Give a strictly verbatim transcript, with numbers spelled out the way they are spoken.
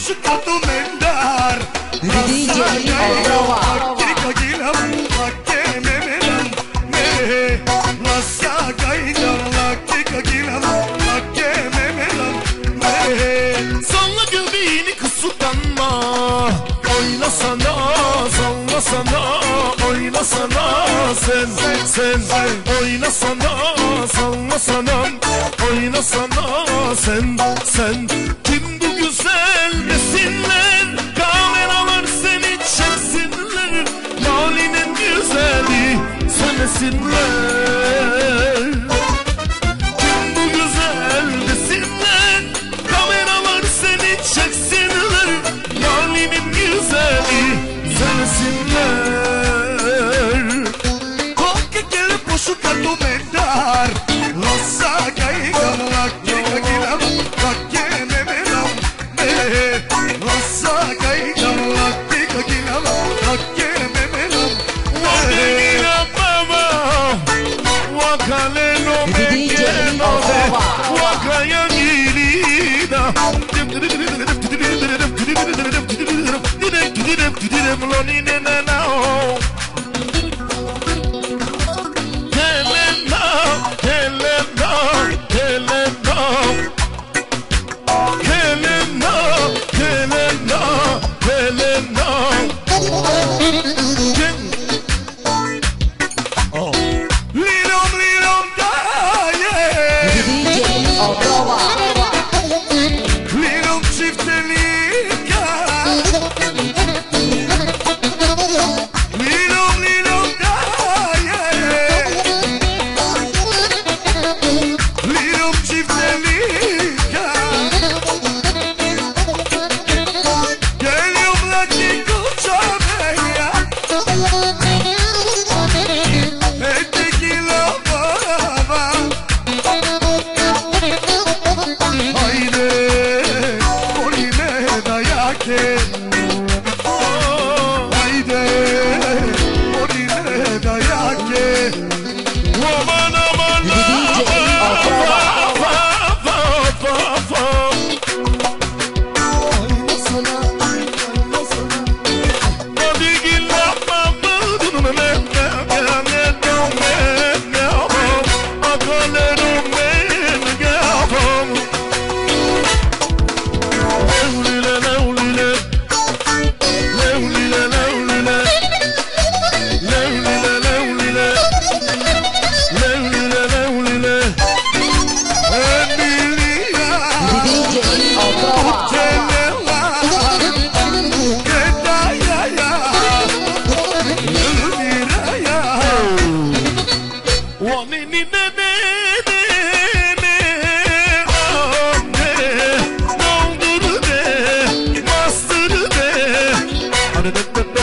poșuca tu mendar D J Otrova. Kika gilam lakke memelam mehe Lassa gaydar lakke gilam lakke memelam mehe Salla göbeğini kız utanma Oynasana sallasana Oynasana sen sen Oynasana sallasana Oynasana sen sen Kim bu güzel desinler Kameralar seni çeksinler Halinin güzeli söylesinler Kim bu güzel desinler Kameralar seni çeksinler Halinin güzeli söylesinler Kokke gelip poşuka tu mendar Lossa gaygan lakke kagilam lakke memelam mehe Lossa gaygan lakke kagilam lakke memelam Wadegila baba Wakaleno mekeno de Wakaya girida Doldur de, bastır de